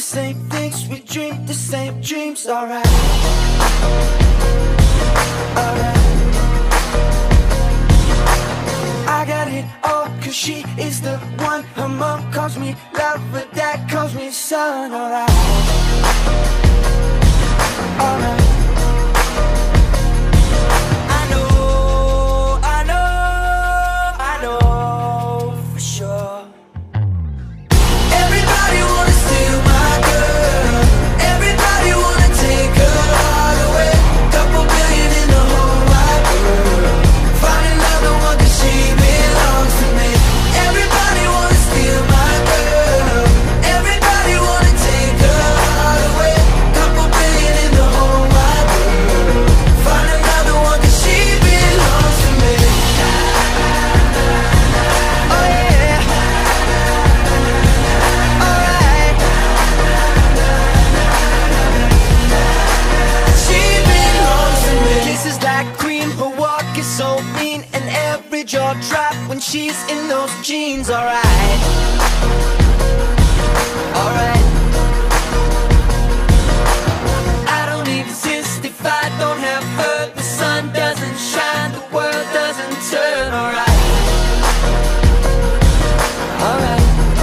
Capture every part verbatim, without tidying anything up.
same things, we dream the same dreams. Alright, alright. I got it all, cause she is the one. Her mom calls me love, but dad calls me son. Alright, alright. I know, I know, I know for sure. Everybody wanna steal my girl. Everybody wanna take her heart away. Couple billion in the whole wide world. Find another one cause she belongs to me. Everybody wanna steal my girl. Everybody wanna take her heart away. Couple billion in the whole wide world. Find another one cause she belongs to me. Oh yeah. Alright. She belongs to me. Kisses like cream, her walk is so mean, and every jaw drop when she's in those jeans. Alright, alright. I don't exist if I don't have her. The sun doesn't shine, the world doesn't turn. Alright, alright.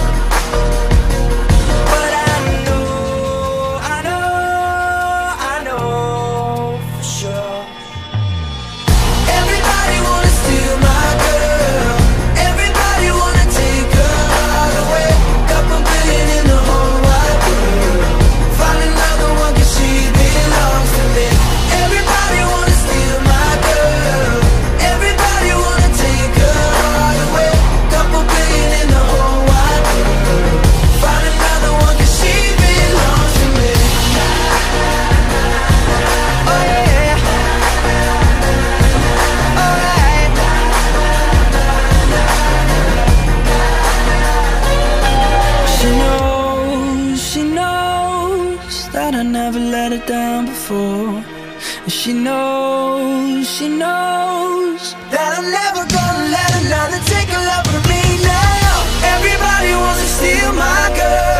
But I know, I know, I know for sure. Everybody wanna steal my girl. Everybody wanna take her heart away. Couple billion in the whole wide world. Find another one cause she belongs to me. Everybody wanna steal my girl. Everybody wanna take her heart away. Couple billion in the whole wide world. Find another one cause she belongs to me. Oh yeah. Alright. She knows, she knows that I never let her down before. And she knows, she knows that I'm never gonna let another take a love from me now. Everybody wants to steal my girl.